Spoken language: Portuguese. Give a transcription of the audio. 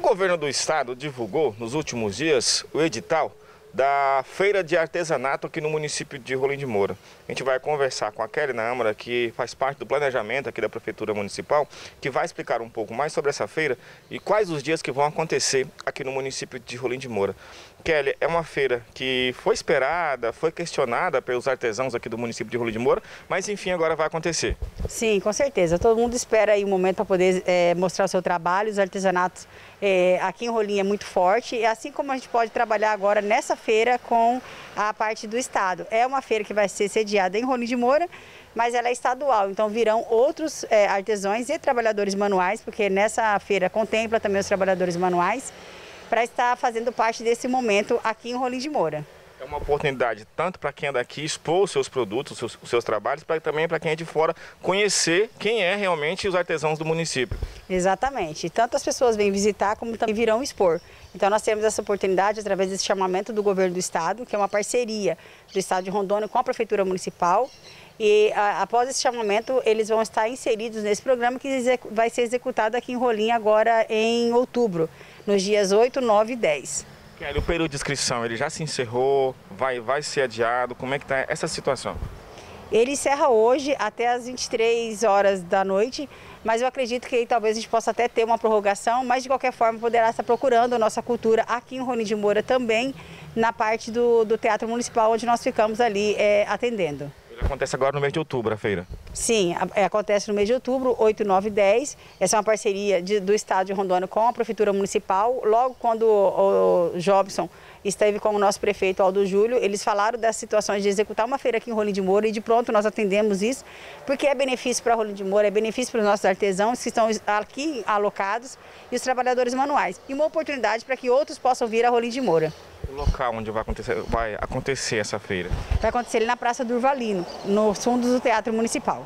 governo do estado divulgou nos últimos dias o edital da Feira de Artesanato aqui no município de Rolim de Moura. A gente vai conversar com a Kelly Naamara, que faz parte do planejamento aqui da Prefeitura Municipal, que vai explicar um pouco mais sobre essa feira e quais os dias que vão acontecer aqui no município de Rolim de Moura. Kelly, é uma feira que foi esperada, foi questionada pelos artesãos aqui do município de Rolim de Moura, mas enfim agora vai acontecer. Sim, com certeza. Todo mundo espera aí um momento para poder mostrar o seu trabalho. Os artesanatos aqui em Rolim é muito forte, e assim como a gente pode trabalhar agora nessa feira com a parte do estado. É uma feira que vai ser sediada em Rolim de Moura, mas ela é estadual, então virão outros artesãos e trabalhadores manuais, porque nessa feira contempla também os trabalhadores manuais, para estar fazendo parte desse momento aqui em Rolim de Moura. É uma oportunidade tanto para quem é daqui expor os seus produtos, os seus trabalhos, também para quem é de fora conhecer quem é realmente os artesãos do município. Exatamente. Tanto as pessoas vêm visitar como também virão expor. Então nós temos essa oportunidade através desse chamamento do governo do estado, que é uma parceria do estado de Rondônia com a Prefeitura Municipal. E após esse chamamento, eles vão estar inseridos nesse programa que vai ser executado aqui em Rolim agora em outubro, nos dias 8, 9 e 10. Kelly, o período de inscrição, ele já se encerrou? Vai ser adiado? Como é que está essa situação? Ele encerra hoje até as 23 horas da noite, mas eu acredito que talvez a gente possa até ter uma prorrogação, mas de qualquer forma poderá estar procurando a nossa cultura aqui em Rolim de Moura também, na parte do Teatro Municipal, onde nós ficamos ali atendendo. Acontece agora no mês de outubro a feira? Sim, acontece no mês de outubro, 8, 9 e 10. Essa é uma parceria do estado de Rondônia com a Prefeitura Municipal. Logo quando o Jobson esteve com o nosso prefeito Aldo Júlio, eles falaram das situações de executar uma feira aqui em Rolim de Moura e de pronto nós atendemos isso, porque é benefício para Rolim de Moura, é benefício para os nossos artesãos que estão aqui alocados e os trabalhadores manuais. E uma oportunidade para que outros possam vir a Rolim de Moura. O local onde vai acontecer essa feira? Vai acontecer ali na Praça do Urvalino, nos fundos do Teatro Municipal.